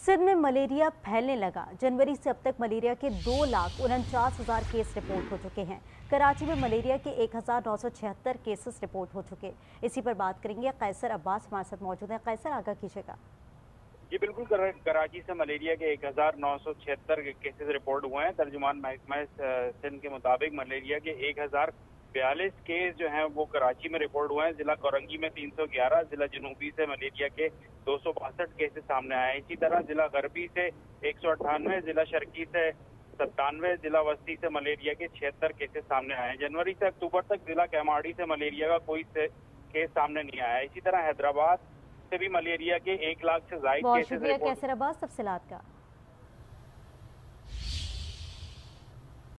सिंध में मलेरिया फैलने लगा। जनवरी से अब तक मलेरिया के 2,49,000 केस रिपोर्ट हो चुके हैं। कराची में मलेरिया के 1,976 केसेस रिपोर्ट हो चुके। इसी पर बात करेंगे। कैसर अब्बास हमारे साथ मौजूद हैं। कैसर, आगाह कीजिएगा। जी बिल्कुल, कराची से मलेरिया के 1,976 केसेस रिपोर्ट हुए हैं। तर्जुमान महकमा सिंध के मुताबिक मलेरिया के 1,042 केस जो हैं वो कराची में रिपोर्ट हुए हैं। जिला कोरंगी में 311, जिला जनूबी से मलेरिया के 262 केसेस सामने आए हैं। इसी तरह जिला गरबी से 198, जिला शर्की से 97, जिला वस्ती से मलेरिया के 76 केसेस सामने आए हैं। जनवरी से अक्टूबर तक जिला कैमाड़ी से मलेरिया का कोई केस सामने नहीं आया है। इसी तरह हैदराबाद से भी मलेरिया के 1 लाख से ज्यादा बहुत केसेस शुक्रिया रिपोर्ट। कैसर अब्बास तफसीलात का।